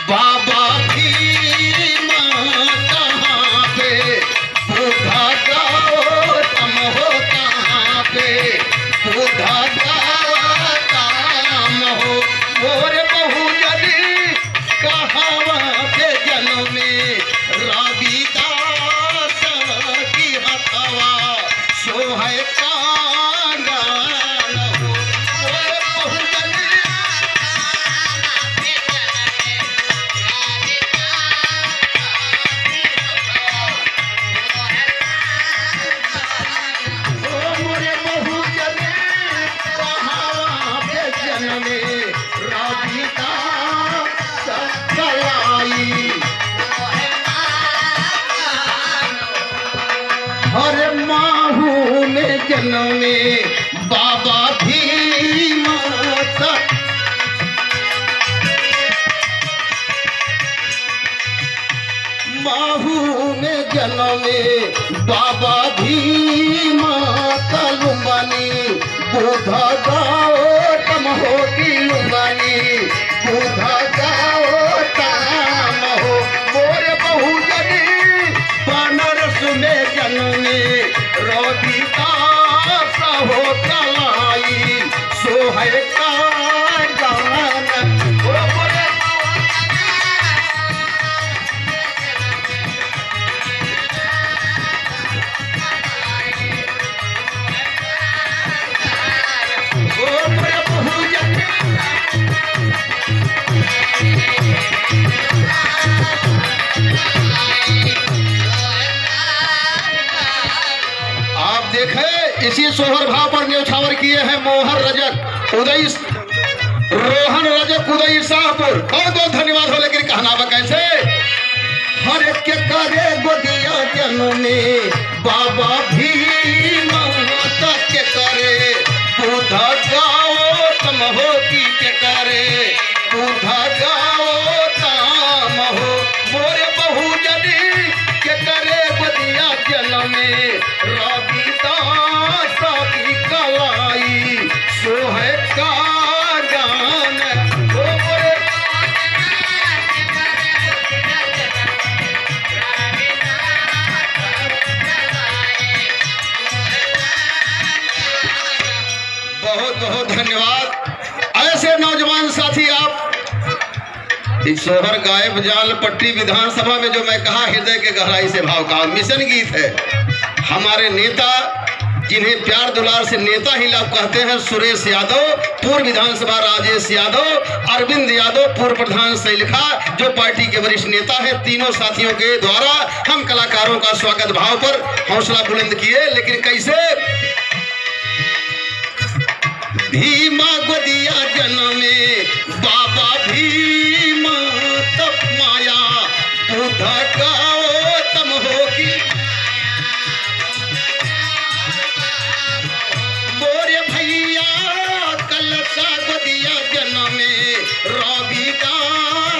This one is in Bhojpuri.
बाबा भीम कहाँ पे, बुद्धा गौतम हो कहाँ पे, बुद्धा गौतम हो। मोरे बहुजन कहाँ पे जन्मे, रविदास की हथवा सोहै कांगन हो। मोरे बहुजन मोरे बहुजन कहाँ पे जन्मे, रविदास कलाई। हरे माहू में जन्मे बाबा भीम तक, माहू में जन्मे बाबा भीम कलुम्बनी, बुद्ध गौतम हो लुम्बनी, बुद्ध गौतम हो। मोरे बहुजन बनारस में जन्मे, रविदास हो कलाई, सोहै कांगन हो। मोरे मोरे बहुजन आप देखें इसी सोहर भाव पर न्यौछावर किए हैं मोहर रजक उदय, रोहन रजक उदय शाहपुर। बहुत बहुत धन्यवाद हो। लेकिन कहना बा कैसे, हर के करे गोदिया जन्मे बाबा भीम तक के करे, बुद्ध गौतम हो की के करे, बुद्ध गौतम हो। मोरे बहुजन के करे गोदिया जन्मे, रविदास की कलाई, सोहै कांगन हो। मोरे बहुत बहुत धन्यवाद। ऐसे नौजवान साथी आप इस सोहर गायब जाल पट्टी विधानसभा में जो मैं कहा हृदय के गहराई से भाव का मिशन गीत है। हमारे नेता जिन्हें प्यार दुलार से नेता ही लोग कहते हैं, सुरेश यादव पूर्व विधानसभा, राजेश यादव, अरविंद यादव पूर्व प्रधान सैलिखा, जो पार्टी के वरिष्ठ नेता है। तीनों साथियों के द्वारा हम कलाकारों का स्वागत भाव पर हौसला बुलंद किए। लेकिन कैसे, भीमा गोदिया जन्मे बाबा भीम तप माया, बुद्ध गौतम होगी। मोरे भैया कलसा गोदिया जन्मे, रविदास